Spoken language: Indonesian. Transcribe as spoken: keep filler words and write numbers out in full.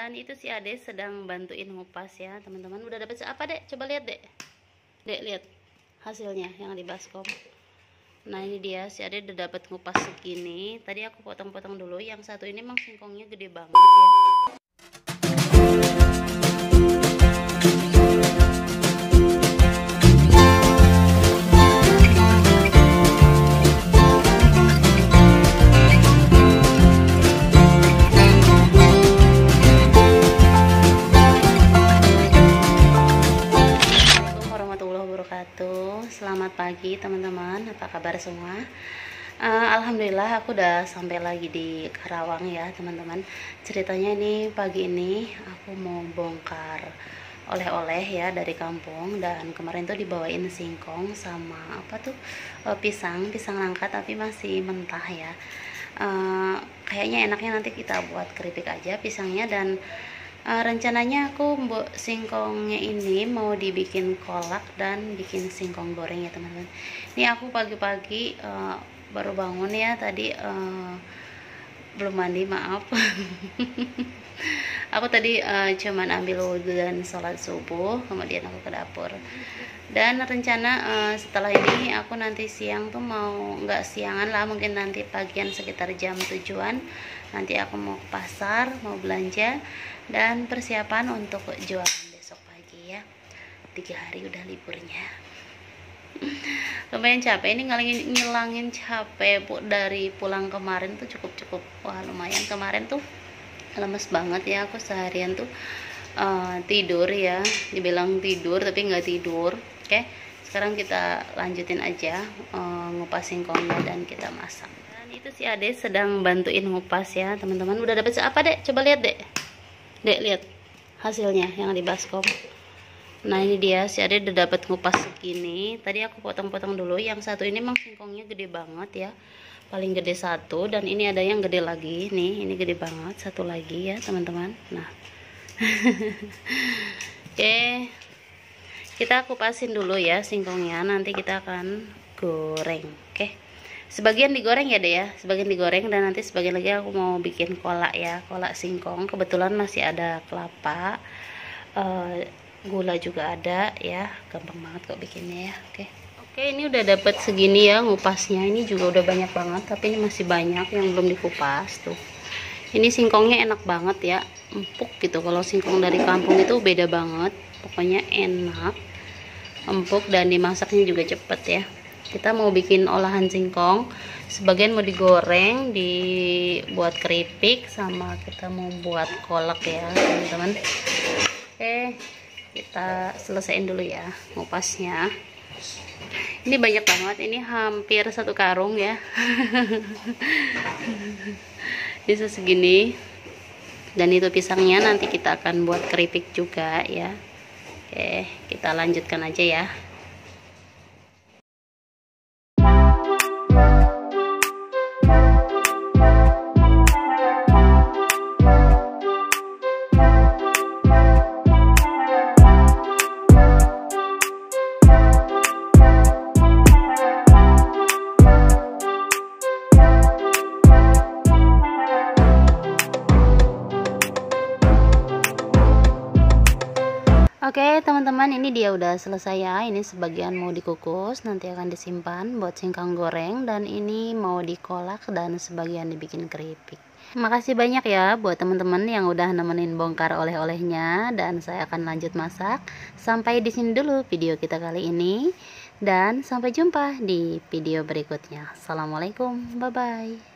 Dan itu si Ade sedang bantuin ngupas ya teman-teman. Udah dapat apa Dek? Coba lihat Dek. Dek lihat hasilnya yang di baskom. Nah ini dia si Ade udah dapat ngupas segini. Tadi aku potong-potong dulu. Yang satu ini emang singkongnya gede banget ya. Selamat pagi teman-teman, apa kabar semua? uh, Alhamdulillah aku udah sampai lagi di Karawang ya teman-teman. Ceritanya ini pagi ini aku mau bongkar oleh-oleh ya dari kampung. Dan kemarin tuh dibawain singkong sama apa tuh uh, pisang, pisang nangka tapi masih mentah ya. uh, Kayaknya enaknya nanti kita buat keripik aja pisangnya. Dan Uh, rencananya aku mbok singkongnya ini mau dibikin kolak dan bikin singkong goreng ya teman-teman. Ini aku pagi-pagi uh, baru bangun ya tadi, uh, belum mandi maaf. Aku tadi uh, cuman ambil wudhu dan sholat subuh, kemudian aku ke dapur. Dan rencana uh, setelah ini aku nanti siang tuh mau, nggak siangan lah, mungkin nanti pagian sekitar jam tujuan nanti aku mau ke pasar, mau belanja dan persiapan untuk jualan besok pagi ya. Tiga hari udah liburnya. Lumayan capek ini, ngilangin, ngilangin capek bu, dari pulang kemarin tuh cukup-cukup wah lumayan. Kemarin tuh lemes banget ya aku seharian tuh uh, tidur ya, dibilang tidur tapi nggak tidur. Oke, sekarang kita lanjutin aja uh, ngupas singkongnya dan kita masak. Dan itu si Ade sedang bantuin ngupas ya teman-teman. Udah dapat apa Dek? Coba lihat Dek. Dek lihat hasilnya yang di baskom. Nah ini dia si Ade udah dapat ngupas segini. Tadi aku potong-potong dulu. Yang satu ini emang singkongnya gede banget ya, paling gede satu. Dan ini ada yang gede lagi nih, ini gede banget satu lagi ya teman-teman. Nah oke, kita kupasin dulu ya singkongnya, nanti kita akan goreng. Oke, sebagian digoreng ya deh ya, sebagian digoreng dan nanti sebagian lagi aku mau bikin kolak ya, kolak singkong. Kebetulan masih ada kelapa, uh, gula juga ada ya, gampang banget kok bikinnya ya. Oke oke, ini udah dapet segini ya ngupasnya. Ini juga udah banyak banget tapi ini masih banyak yang belum dikupas tuh. Ini singkongnya enak banget ya, empuk gitu. Kalau singkong dari kampung itu beda banget, pokoknya enak, empuk dan dimasaknya juga cepet ya. Kita mau bikin olahan singkong, sebagian mau digoreng, dibuat keripik, sama kita mau buat kolak ya teman-teman. Oke, kita selesaiin dulu ya ngupasnya. Ini banyak banget, ini hampir satu karung ya. Bisa segini. Dan itu pisangnya nanti kita akan buat keripik juga ya. Oke, kita lanjutkan aja ya. Oke teman-teman, ini dia udah selesai ya. Ini sebagian mau dikukus, nanti akan disimpan buat singkong goreng. Dan ini mau dikolak dan sebagian dibikin keripik. Makasih banyak ya buat teman-teman yang udah nemenin bongkar oleh-olehnya. Dan saya akan lanjut masak. Sampai di sini dulu video kita kali ini. Dan sampai jumpa di video berikutnya. Assalamualaikum, bye-bye.